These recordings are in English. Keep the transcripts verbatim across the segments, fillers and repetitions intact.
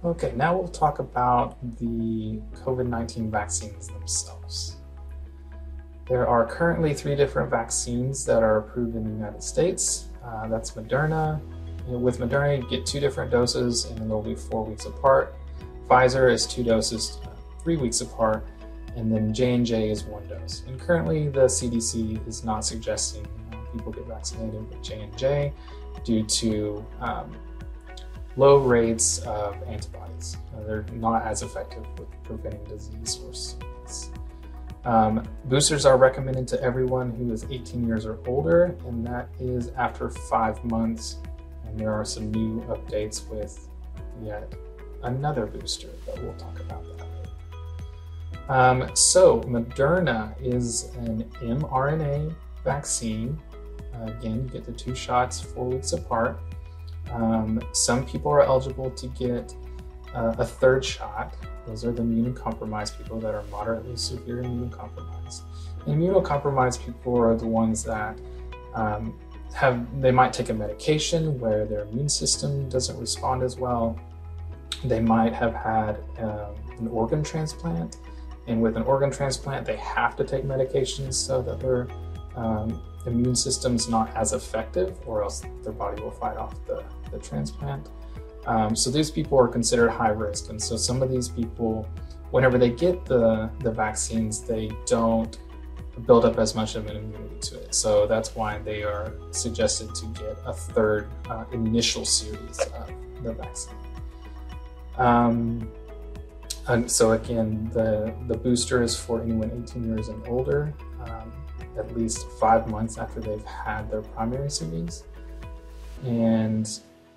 Okay, now we'll talk about the COVID nineteen vaccines themselves. There are currently three different vaccines that are approved in the United States. Uh, that's Moderna. With Moderna, you get two different doses and they'll be four weeks apart. Pfizer is two doses, uh, three weeks apart, and then J and J is one dose. And currently the C D C is not suggesting uh, people get vaccinated with J and J due to um, low rates of antibodies. Uh, they're not as effective with preventing disease or sickness. Um, boosters are recommended to everyone who is eighteen years or older, and that is after five months. And there are some new updates with yet another booster, but we'll talk about that later. Um, so Moderna is an mRNA vaccine. Uh, again, you get the two shots four weeks apart. Um, some people are eligible to get uh, a third shot. Those are the immunocompromised people that are moderately severe immunocompromised. Immunocompromised people are the ones that um, have, they might take a medication where their immune system doesn't respond as well. They might have had um, an organ transplant, and with an organ transplant, they have to take medications so that their um, immune system's not as effective, or else their body will fight off the, the transplant. Um, so these people are considered high risk. And so some of these people, whenever they get the, the vaccines, they don't build up as much of an immunity to it. So that's why they are suggested to get a third uh, initial series of the vaccine. Um, and so again, the, the booster is for anyone eighteen years and older, um, at least five months after they've had their primary series. And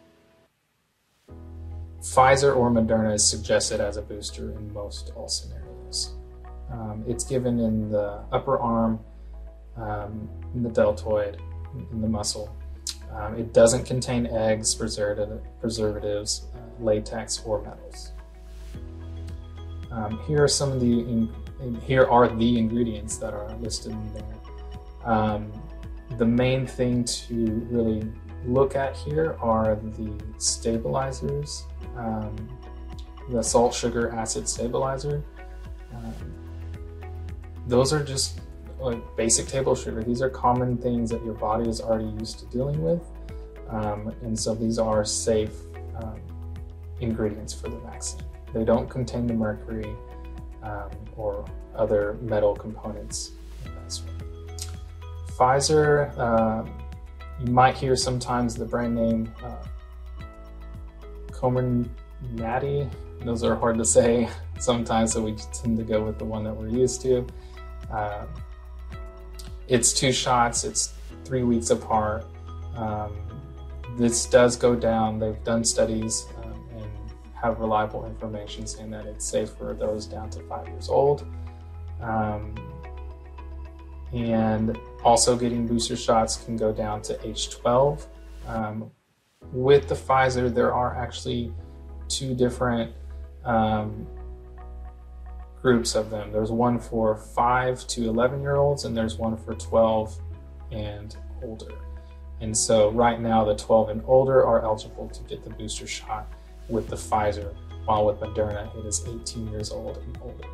Pfizer or Moderna is suggested as a booster in most all scenarios. Um, it's given in the upper arm, um, in the deltoid, in the muscle. Um, it doesn't contain eggs, preservative, preservatives, uh, latex, or metals. Um, here are some of the in, in, here are the ingredients that are listed in there. Um, the main thing to really look at here are the stabilizers, um, the salt, sugar, acid stabilizer. Um, those are just like basic table sugar. These are common things that your body is already used to dealing with. Um, and so these are safe um, ingredients for the vaccine. They don't contain the mercury um, or other metal components. Pfizer, uh, you might hear sometimes the brand name uh, Comirnaty. Those are hard to say sometimes, so we tend to go with the one that we're used to. Uh, it's two shots, it's three weeks apart. Um, this does go down. They've done studies um, and have reliable information saying that it's safe for those down to five years old. Um, and also getting booster shots can go down to age twelve. Um, with the Pfizer, there are actually two different um, groups of them. There's one for five to eleven year olds, and there's one for twelve and older. And so right now the twelve and older are eligible to get the booster shot with the Pfizer, while with Moderna it is eighteen years old and older.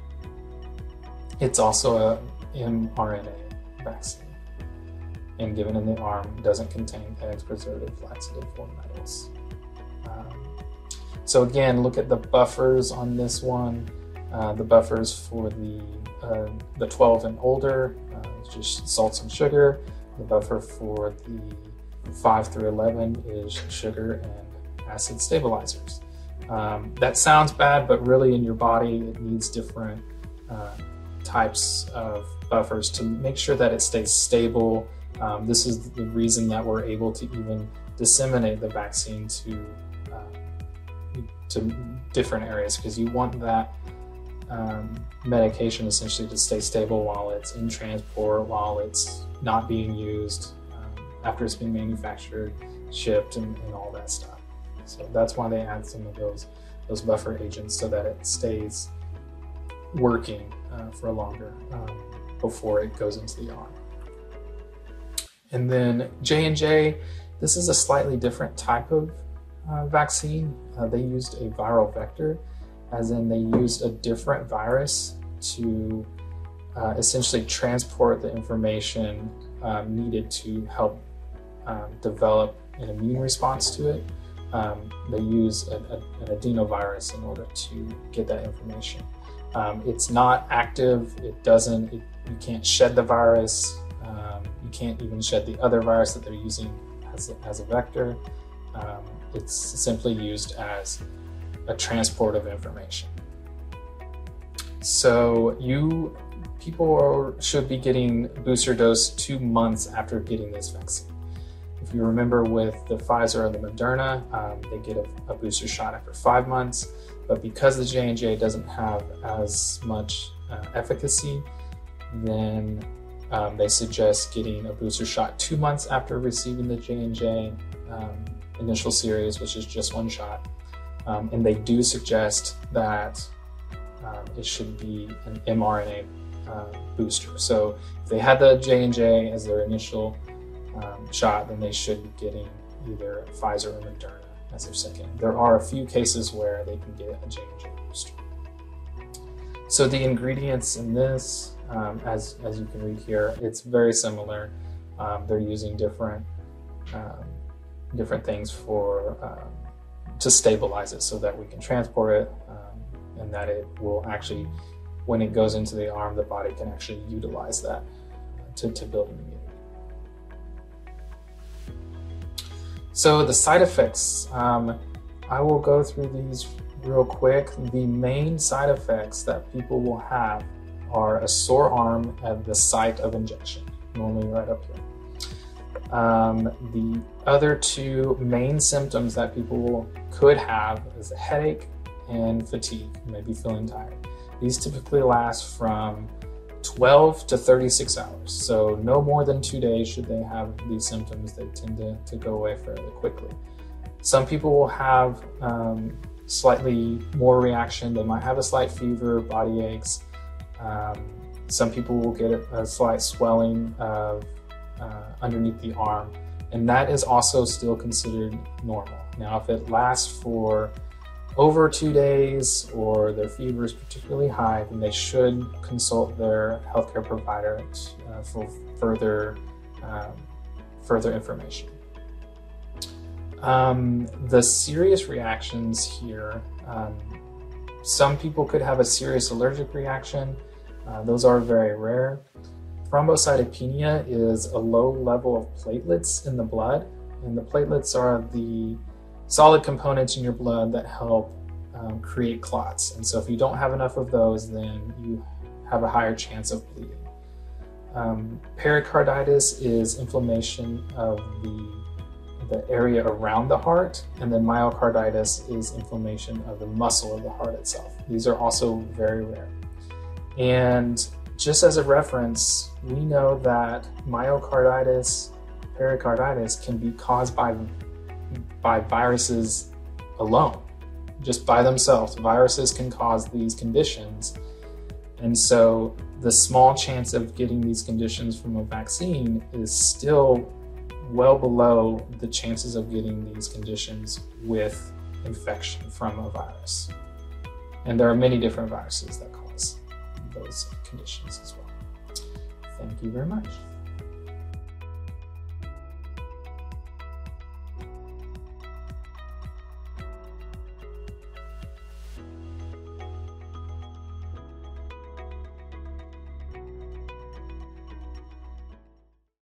It's also a mRNA vaccine, and given in the arm, doesn't contain eggs, preservative, laxative, or metals. Um, so again, look at the buffers on this one. Uh, the buffers for the uh, the twelve and older, uh, just salts and sugar. The buffer for the five through eleven is sugar and acid stabilizers. Um, that sounds bad, but really in your body it needs different uh, types of buffers to make sure that it stays stable. Um, this is the reason that we're able to even disseminate the vaccine to uh, to different areas, because you want that um, medication essentially to stay stable while it's in transport, while it's not being used, um, after it's been manufactured, shipped, and, and all that stuff. So that's why they add some of those those buffer agents, so that it stays working uh, for longer um, before it goes into the arm. And then J and J, this is a slightly different type of uh, vaccine, uh, they used a viral vector, as in they used a different virus to uh, essentially transport the information um, needed to help um, develop an immune response to it. Um, they use a, a, an adenovirus in order to get that information. Um, it's not active, it doesn't, it, you can't shed the virus, um, you can't even shed the other virus that they're using as a, as a vector. Um, it's simply used as a transport of information. So you, people are, should be getting booster dose two months after getting this vaccine. If you remember with the Pfizer or the Moderna, um, they get a, a booster shot after five months, but because the J and J doesn't have as much uh, efficacy, then um, they suggest getting a booster shot two months after receiving the J and J um, initial series, which is just one shot. Um, and they do suggest that um, it should be an mRNA uh, booster. So if they had the J and J as their initial Um, shot, then they should be getting either Pfizer or Moderna as their second. There are a few cases where they can get a J and J booster. So the ingredients in this, um, as, as you can read here, it's very similar. Um, they're using different, um, different things for um, to stabilize it so that we can transport it um, and that it will actually, when it goes into the arm, the body can actually utilize that uh, to, to build immunity. So the side effects, um, I will go through these real quick. The main side effects that people will have are a sore arm at the site of injection, normally right up here. Um, the other two main symptoms that people will, could have is a headache and fatigue, maybe feeling tired. These typically last from twelve to thirty-six hours. So no more than two days should they have these symptoms. They tend to, to go away fairly quickly. Some people will have um, slightly more reaction. They might have a slight fever, body aches. Um, some people will get a, a slight swelling of, uh, underneath the arm, and that is also still considered normal. Now, if it lasts for over two days or their fever is particularly high, then they should consult their healthcare provider uh, for further, um, further information. Um, the serious reactions here, um, some people could have a serious allergic reaction. Uh, those are very rare. Thrombocytopenia is a low level of platelets in the blood, and the platelets are the solid components in your blood that help um, create clots. And so if you don't have enough of those, then you have a higher chance of bleeding. Um, pericarditis is inflammation of the, the area around the heart, and then myocarditis is inflammation of the muscle of the heart itself. These are also very rare. And just as a reference, we know that myocarditis, pericarditis can be caused by by viruses alone, just by themselves. Viruses can cause these conditions. And so the small chance of getting these conditions from a vaccine is still well below the chances of getting these conditions with infection from a virus. And there are many different viruses that cause those conditions as well. Thank you very much.